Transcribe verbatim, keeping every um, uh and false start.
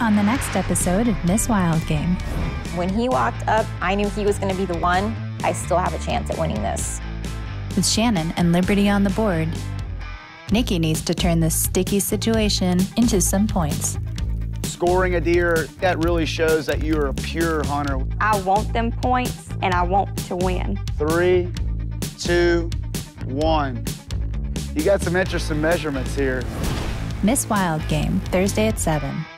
on the next episode of Miss Wildgame. When he walked up, I knew he was going to be the one. I still have a chance at winning this. With Shannon and Liberte on the board, Nikki needs to turn this sticky situation into some points. Scoring a deer, that really shows that you are a pure hunter. I want them points, and I want to win. Three, two, one. You got some interesting measurements here. Miss Wildgame, Thursday at seven.